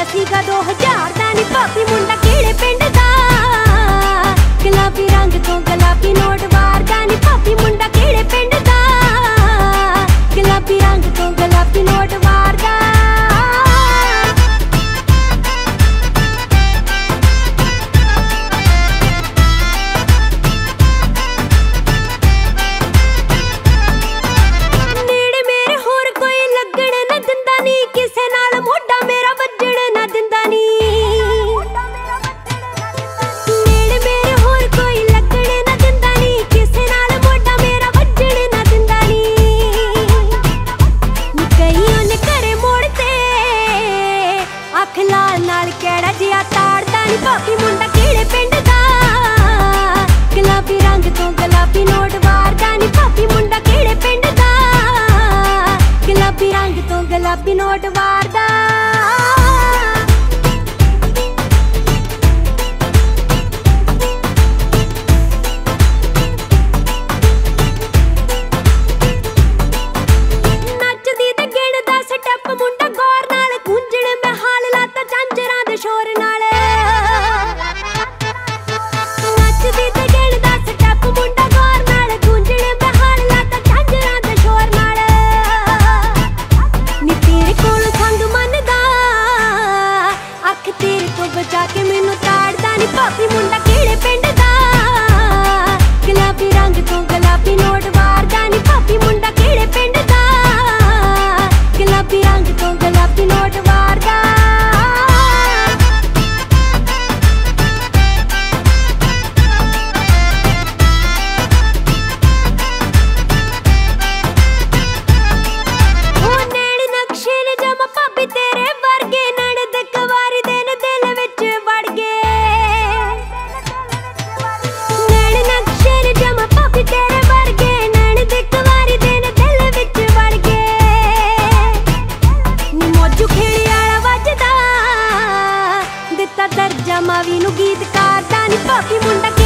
सीगा 2000 दा नी भाभी मुंडा किहड़े पिंड दा गुलाबी रंग तो गुलाबी नोट वारदा नी भाभी मुंडा किहड़े पिंड दा गुलाबी रंग तो गुलाबी नोट वारदा। भाभी मुंडा किहड़े पिंड दा गुलाबी रंग तो गुलाबी नोट वारदा नी भाभी मुंडा किहड़े पिंड दा गुलाबी रंग तो गुलाबी नोट वारदा। नचदी ते गिणदा स्टैप मुंडा गौर नाल गूंजण मैं हाल लाता झांजरां दे शोर नाल। जाके मैनू ताड़दा नी भाभी मुंडा किहड़े पिंड दा गुलाबी रंग तो गुलाबी नोट वारदा नी भाभी मुंडा किहड़े पिंड दा गुलाबी रंग तो गुलाबी नोट वारदा। दर्जा मावी नू गीत करदा नी भाभी मुंडा